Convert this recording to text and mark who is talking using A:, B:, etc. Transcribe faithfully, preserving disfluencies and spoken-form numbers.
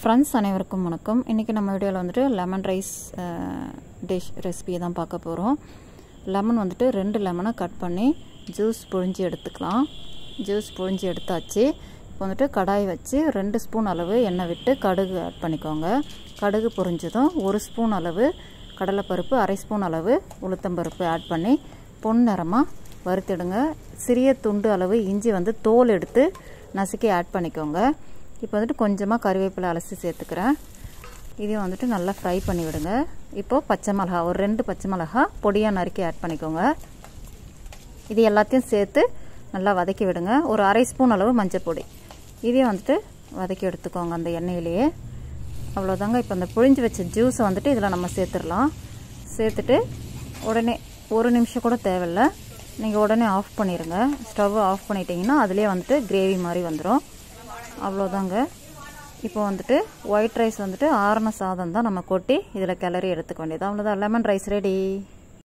A: Friends அனைவருக்கும் வணக்கம். இன்னைக்கு நம்ம வீடியோல வந்துட்டு லெமன் ரைஸ் டிஷ் ரெசிபி தான் பார்க்க போறோம். லெமன் வந்துட்டு ரெண்டு லெமனை கட் பண்ணி ஜூஸ் புழிஞ்சு எடுத்துக்கலாம். ஜூஸ் புழிஞ்சு எடுத்தாச்சு. இப்போ வந்துட்டு கடாய் வச்சு ரெண்டு ஸ்பூன் அளவு எண்ணெய் விட்டு கடுகு ஆட் பண்ணிக்கோங்க. கடுகு பொரிஞ்சதும் ஒரு ஸ்பூன் அளவு கடலைப்பருப்பு, அரை ஸ்பூன் அளவு உளுத்தம்பருப்பு ஆட் பண்ணி பொன்னிறமா வறுத்திடுங்க. சிறிய துண்டு அளவு இஞ்சி வந்து தோல் எடுத்து நசுக்கி ஆட் பண்ணிக்கோங்க. இப்போ வந்துட்டு கொஞ்சமாக கறிவேப்பிலை அலசி சேர்த்துக்கிறேன். இதையும் வந்துட்டு நல்லா ஃப்ரை பண்ணி விடுங்க. இப்போது பச்சை மிளகா, ஒரு ரெண்டு பச்சை மிளகா பொடியாக நறுக்கி ஆட் பண்ணிக்கோங்க. இது எல்லாத்தையும் சேர்த்து நல்லா வதக்கி விடுங்க. ஒரு அரை ஸ்பூன் அளவு மஞ்சள் பொடி, இதையும் வந்துட்டு வதக்கி எடுத்துக்கோங்க அந்த எண்ணெயிலேயே. அவ்வளோதாங்க. இப்போ அந்த புழிஞ்சு வச்ச ஜூஸை வந்துட்டு இதில் நம்ம சேர்த்துடலாம். சேர்த்துட்டு உடனே ஒரு நிமிஷம் கூட தேவையில்லை, நீங்கள் உடனே ஆஃப் பண்ணிடுங்க. ஸ்டவ் ஆஃப் பண்ணிட்டீங்கன்னா அதிலே வந்துட்டு கிரேவி மாதிரி வந்துடும். அவ்வளோதாங்க. இப்போ வந்துட்டு ஒயிட் ரைஸ் வந்துட்டு ஆறுன சாதம் தான் நம்ம கொட்டி இதில் கிளறி எடுத்துக்க வேண்டியது. அவ்வளோதான், லெமன் ரைஸ் ரெடி.